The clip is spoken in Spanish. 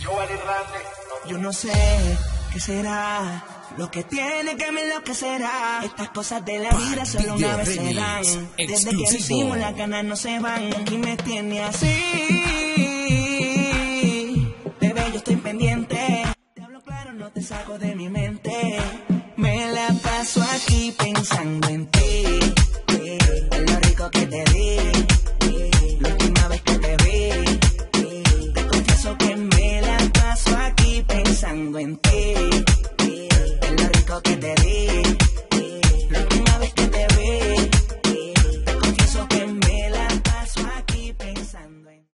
Yo no sé qué será lo que tiene que me enloquecerá. Estas cosas de la vida solo una vez se dan. Desde que lo hicimos las ganas no se van. Y me tiene así. Bebé, yo estoy pendiente. Te hablo claro, no te saco de mi mente. Me la paso aquí pensando en ti. En lo rico que te di. La última vez que te vi. Te confieso que me la paso aquí pensando en ti. En lo rico que te di.